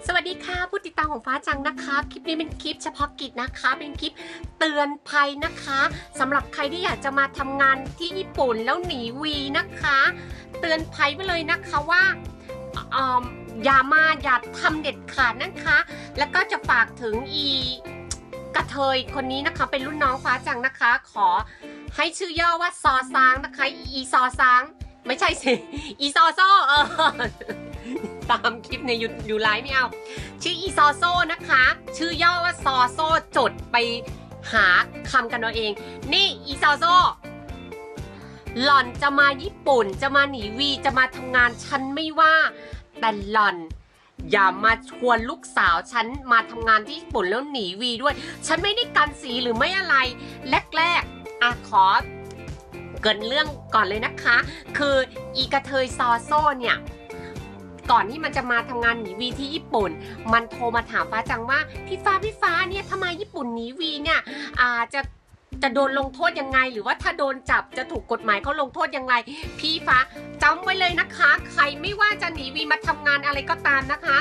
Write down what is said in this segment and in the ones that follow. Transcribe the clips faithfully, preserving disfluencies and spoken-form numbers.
สวัสดีค่ะผู้ติดตามของฟ้าจังนะคะคลิปนี้เป็นคลิปเฉพาะกิจนะคะเป็นคลิปเตือนภัยนะคะสำหรับใครที่อยากจะมาทำงานที่ญี่ปุ่นแล้วหนีวีนะคะเตือนภัยไปเลยนะคะว่าอย่ามาอย่าทำเด็ดขาดนะคะแล้วก็จะฝากถึงอีกระเทยคนนี้นะคะเป็นรุ่นน้องฟ้าจังนะคะขอให้ชื่อย่อว่าซอซางนะคะอีซอซางไม่ใช่สิอีซอโซเออตามคลิปในยูไลฟ์ไม่เอาชื่ออีซอโซนะคะชื่อย่อว่าซอโซจดไปหาคำกันเอาเองนี่อีซอโซหล่อนจะมาญี่ปุ่นจะมาหนีวีจะมาทำงานฉันไม่ว่าแต่หล่อนอย่ามาชวนลูกสาวฉันมาทำงานที่ญี่ปุ่นแล้วหนีวีด้วยฉันไม่ได้กันสีหรือไม่อะไรแรกๆอ่ะขอเกินเรื่องก่อนเลยนะคะคืออีกระเทยซอโซเนี่ยก่อนที่มันจะมาทำงานหนีวีที่ญี่ปุ่นมันโทรมาถามฟ้าจังว่าพี่ฟ้าพี่ฟ้าเนี่ยถ้ามาญี่ปุ่นหนีวีเนี่ยอาจะจะโดนลงโทษยังไงหรือว่าถ้าโดนจับจะถูกกฎหมายเขาลงโทษยังไงพี่ฟ้าจำไว้เลยนะคะใครไม่ว่าจะหนีวีมาทำงานอะไรก็ตามนะคะ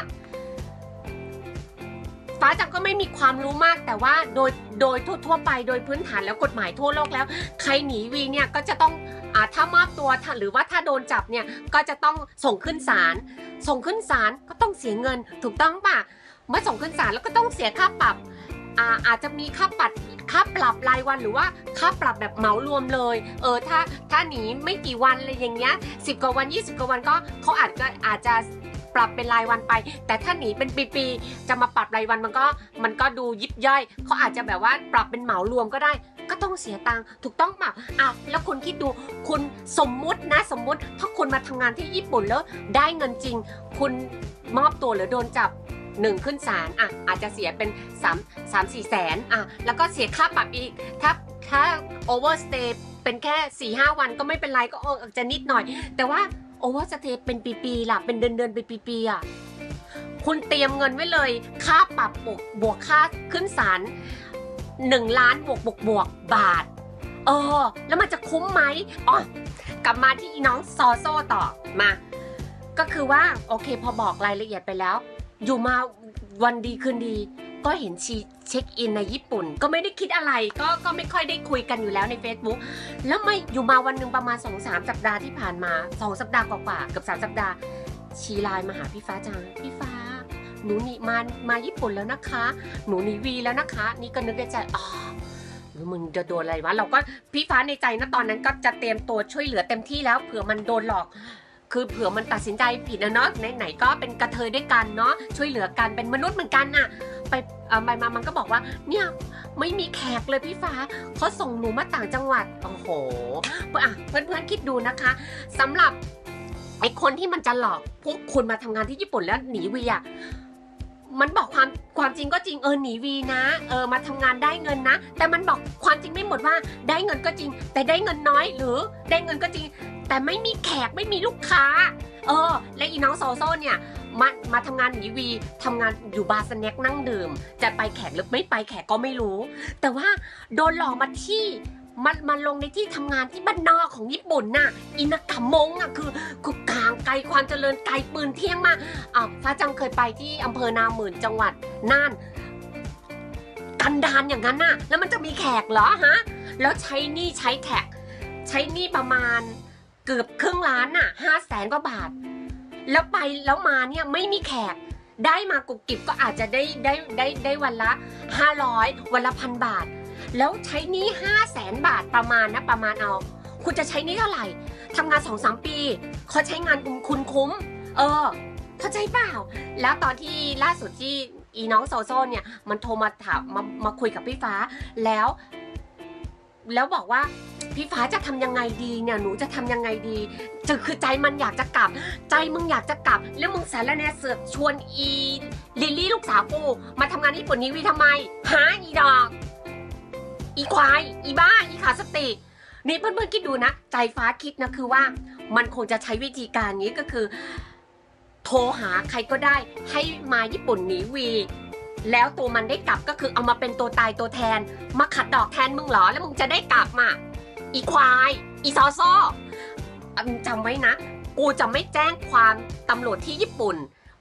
ฟ้าจังก็ไม่มีความรู้มากแต่ว่าโดยโดยทั่วไปโดยพื้นฐานแล้วกฎหมายทั่วโลกแล้วใครหนีวีเนี่ยก็จะต้องอ่าถ้ามอบตัวหรือว่าถ้าโดนจับเนี่ยก็จะต้องส่งขึ้นศาลส่งขึ้นศาลก็ต้องเสียเงินถูกต้องป่ะเมื่อส่งขึ้นศาลแล้วก็ต้องเสียค่าปรับอ่าอาจจะมีค่าปรับค่าปรับรายวันหรือว่าค่าปรับแบบเหมารวมเลยเออถ้าถ้าหนีไม่กี่วันอะไรอย่างเงี้ยสิบกว่าวันยี่สิบกว่าวันก็เขาอาจจะอาจจะปรับเป็นรายวันไปแต่ถ้าหนีเป็นปีๆจะมาปรับรายวันมันก็มันก็ดูยิบย่อยเขาอาจจะแบบว่าปรับเป็นเหมารวมก็ได้ก็ต้องเสียตังค์ถูกต้องป่ะอ่ะแล้วคุณคิดดูคุณสมมุตินะสมมุติถ้าคุณมาทำงานที่ญี่ปุ่นแล้วได้เงินจริงคุณมอบตัวหรือโดนจับหนึ่งขึ้นศาลอ่ะอาจจะเสียเป็นสามสามสี่แสนอ่ะแล้วก็เสียค่าปรับอีกถ้าถ้าโอเวอร์สเตย์เป็นแค่สี่ห้าวันก็ไม่เป็นไรก็อาจจะนิดหน่อยแต่ว่าโอเวอร์สเตย์เป็นปีๆล่ะเป็นเดือนๆเป็นปีๆอ่ะคุณเตรียมเงินไว้เลยค่าปรับบวกบวกค่าขึ้นศาลหนึ่งล้านบวกบวกบวกบาทเออแล้วมันจะคุ้มไหมอ๋อกลับมาที่น้องซอโซ่ต่อมาก็คือว่าโอเคพอบอกรายละเอียดไปแล้วอยู่มาวันดีคืนดีก็เห็นชีเช็คอินในญี่ปุ่นก็ไม่ได้คิดอะไรก็ก็ไม่ค่อยได้คุยกันอยู่แล้วใน Facebook แล้วไม่อยู่มาวันหนึ่งประมาณ สองถึงสาม สัปดาห์ที่ผ่านมาสองสัปดาห์กว่าๆเกือบสามสัปดาห์ชีไลน์มาหาพี่ฟ้าจังพี่ฟ้าหนูหนีมามาญี่ปุ่นแล้วนะคะหนูหนีวีแล้วนะคะนี่ก็นึกในใจอ๋อหรือมึงจะโดนอะไรวะเราก็พี่ฟ้าในใจนะตอนนั้นก็จะเตรียมตัวช่วยเหลือเต็มที่แล้วเผื่อมันโดนหลอกคือเผื่อมันตัดสินใจผิดนะเนาะไหนๆก็เป็นกระเทยด้วยกันเนาะช่วยเหลือกันเป็นมนุษย์เหมือนกันน่ะไปไปมามันก็บอกว่าเนี่ยไม่มีแขกเลยพี่ฟ้าเขาส่งหนูมาต่างจังหวัดโอ้โหอ่ะเพื่อนๆคิดดูนะคะสำหรับไอ้คนที่มันจะหลอกพวกคุณมาทำงานที่ญี่ปุ่นแล้วหนีวีอ่ะมันบอกความความจริงก็จริงเออหนีวีนะเออมาทำงานได้เงินนะแต่มันบอกความจริงไม่หมดว่าได้เงินก็จริงแต่ได้เงินน้อยหรือได้เงินก็จริงแต่ไม่มีแขกไม่มีลูกค้าเออและอีน้องโซโซเนี่ยมามาทำงานหนีวีทำงานอยู่บาร์สแน็คนั่งดื่มจะไปแขกหรือไม่ไปแขกก็ไม่รู้แต่ว่าโดนหลอกมาที่มันมาลงในที่ทำงานที่บ้านนอกของญี่ปุ่นน่ะอินากามงอ่ะคือคือกลางไกลความเจริญไกลปืนเที่ยงมากอ่ะฟ้าจังเคยไปที่อำเภอนาหมื่นจังหวัดน่านกันดารอย่างนั้นน่ะแล้วมันจะมีแขกเหรอฮะแล้วใช้หนี้ใช้แขกใช้หนี้ประมาณเกือบครึ่งล้านน่ะห้าแสนกว่าบาทแล้วไปแล้วมาเนี่ยไม่มีแขกได้มากุบกิบก็อาจจะได้ได้ได้ได้วันละห้าร้อยวันละพันบาทแล้วใช้หนี้ห้าแสนบาทประมาณนะประมาณเอาคุณจะใช้หนี้เท่าไหร่ทำงานสองสามปีเขาใช้งานคุณคุ้มเออเข้าใจเปล่าแล้วตอนที่ล่าสุดที่อีน้องโซโซเนี่ยมันโทรมาถามมามาคุยกับพี่ฟ้าแล้วแล้วบอกว่าพี่ฟ้าจะทำยังไงดีเนี่ยหนูจะทำยังไงดีจะคือใจมันอยากจะกลับใจมึงอยากจะกลับแล้วมึงสารแน่เสือกชวนอีลิลลี่ลูกสาวกูมาทำงานญี่ปุ่นนี้วีทำไมหาอีดอกอีควายอีบ้าอีขาดสตินี่เพื่อนๆคิดดูนะใจฟ้าคิดนะคือว่ามันคงจะใช้วิธีการนี้ก็คือโทรหาใครก็ได้ให้มาญี่ปุ่นหนีวีแล้วตัวมันได้กลับก็คือเอามาเป็นตัวตายตัวแทนมาขัดดอกแทนมึงเหรอแล้วมึงจะได้กลับมาอีควายอีซอโซ่จำไว้นะกูจะไม่แจ้งความตำรวจที่ญี่ปุ่น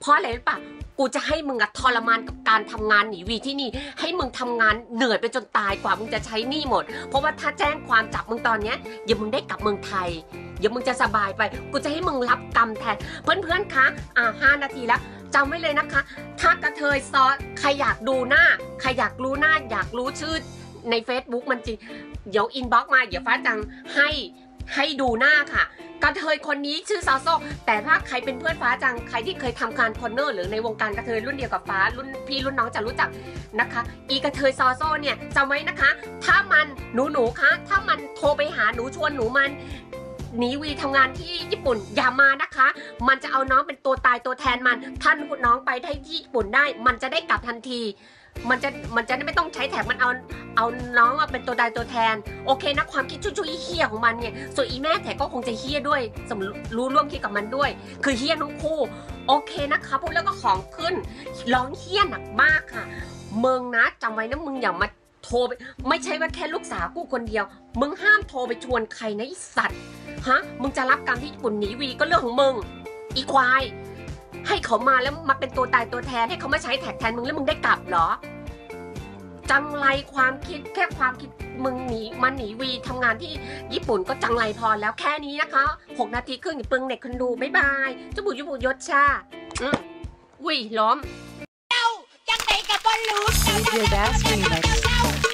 เพราะอะไรรู้ปะกูจะให้มึงอะทรมานกับการทำงานหนีวีที่นี่ให้มึงทำงานเหนื่อยไปจนตายกว่ามึงจะใช้หนี้หมดเพราะว่าถ้าแจ้งความจับมึงตอนเนี้ยอย่ามึงได้กลับเมืองไทยอย่ามึงจะสบายไปกูจะให้มึงรับกรรมแทนเพื่อนๆคะอ่าห้านาทีแล้วจำไว้เลยนะคะถ้ากระเทยซอสใครอยากดูหน้าใครอยากรู้หน้าอยากรู้ชื่อใน Facebook มันจริงเดี๋ยวอินบ็อกซ์มาเดี๋ยวฟ้าจังให้ให้ดูหน้าค่ะกระเทยคนนี้ชื่อซอโซแต่ถ้าใครเป็นเพื่อนฟ้าจังใครที่เคยทำการคอนเนอร์หรือในวงการกระเทยรุ่นเดียวกับฟ้ารุ่นพี่รุ่นน้องจะรู้จักนะคะอีกระเทยซอโซเนี่ยจำไว้นะคะถ้ามันหนูหนูคะถ้ามันโทรไปหาหนูชวนหนูมันหนีวีทำงานที่ญี่ปุ่นอย่ามานะคะมันจะเอาน้องเป็นตัวตายตัวแทนมันท่านน้องไปได้ที่ญี่ปุ่นได้มันจะได้กลับทันทีมันจะมันจะไม่ต้องใช้แท็กมันเอาเอาน้องมาเป็นตัวใดตัวแทนโอเคนะความคิดชุยๆเฮี้ยของมันเนี่ยส่วนอีแม่แท็กก็คงจะเฮี้ยด้วยสมรู้ร่วมคิดกับมันด้วยคือเฮี้ยทั้งคู่โอเคนะคะพูดแล้วก็ของขึ้นร้องเฮี้ยหนักมากค่ะมึงนะจำไว้นะมึงอย่ามาโทรไปไม่ใช่ว่าแค่ลูกสาวกูคนเดียวมึงห้ามโทรไปชวนใครนะไอสัตว์ฮะมึงจะรับกรรมที่ญี่ปุ่นหนีวีก็เรื่องของมึงอีควายให้เขามาแล้วมาเป็นตัวตายตัวแทนให้เขามาใช้แท็กแทนมึงแล้วมึงได้กลับเหรอจังไรความคิดแค่ความคิดมึงหนีมันหนีวีทำงานที่ญี่ปุ่นก็จังไรพอแล้วแค่นี้นะคะหกนาทีครึ่งอย่าปึงเน็ตคนดูบ๊ายบายจุบุยุบุยศชาอืมอุ้ยล้อมเจ้าจังไรกับบอลลูน